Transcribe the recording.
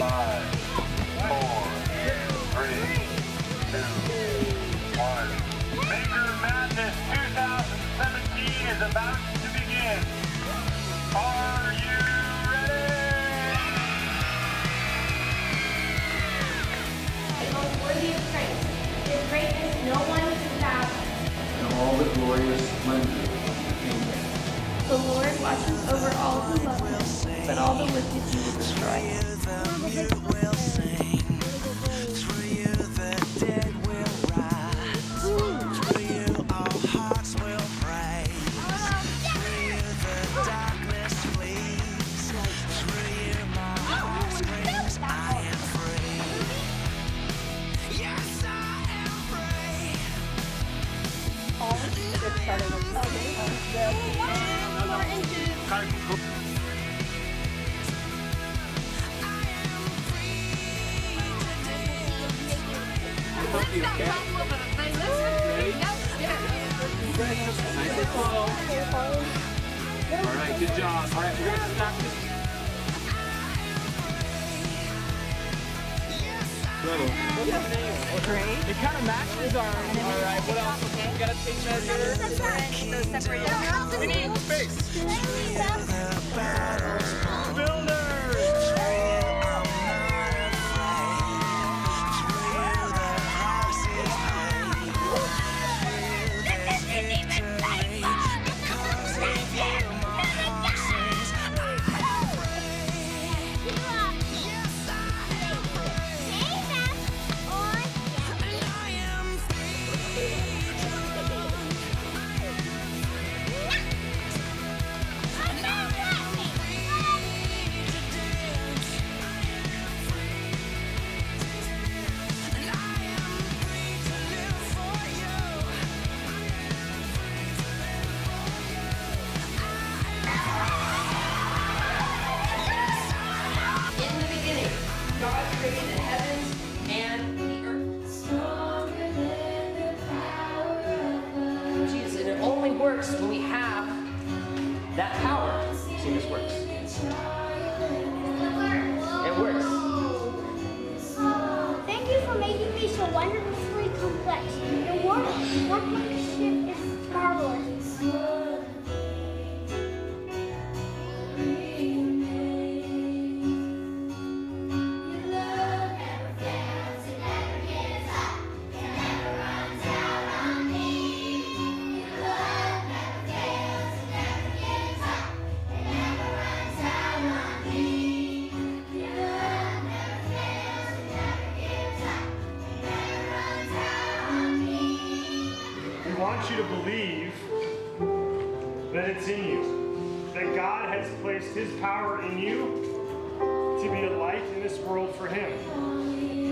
5, 4, 3, 2, 1. Maker Madness 2017 is about to begin. Are you ready? The most worthy of praise. His greatness no one can fathom. And all the glorious splendor. Amen. The Lord watches over all who love him, but all the wicked he will destroy. Alright, good job. Alright, we're gonna stop this. Great. It kind of matches our. Alright, what else? We got a tape measure. We need space. Builders. Works when we have that power. See, this works. It works. Thank you for making me so wonderfully complex. Your workmanship is marvelous. We want you to believe that it's in you, that God has placed His power in you to be a light in this world for Him.